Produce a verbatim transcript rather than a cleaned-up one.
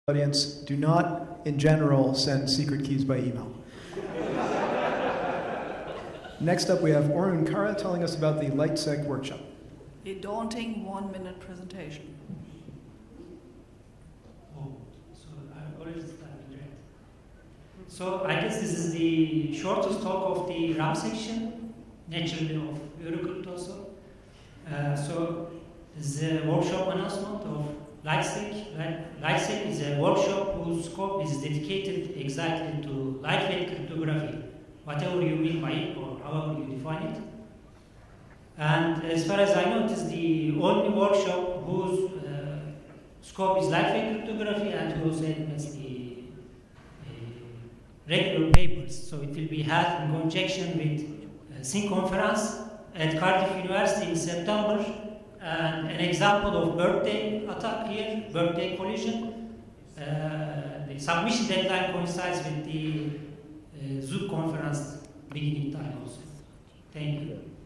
Audience, do not, in general, send secret keys by email. Next up, we have Orhun Kara telling us about the Lightsec workshop. A daunting one-minute presentation. Oh, so I've already started, right? So I guess this is the shortest talk of the Rump Session, naturally of Eurocrypt also. Uh, so this is a workshop announcement of Lightsec. Lightsec is a workshop whose scope is dedicated exactly to lightweight cryptography, whatever you mean by it or however you define it. And as far as I know, it is the only workshop whose uh, scope is lightweight cryptography and whose elements the uh, regular papers. So it will be held in conjunction with a Sync conference at Cardiff University in September. And an example of birthday attack here, birthday collision. Uh, the submission deadline coincides with the uh, Zoom conference beginning time also. Thank you.